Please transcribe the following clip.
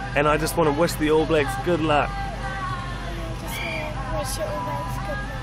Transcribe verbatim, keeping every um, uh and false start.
And I just want to wish the All Blacks good luck. Just want to wish the All Blacks good luck.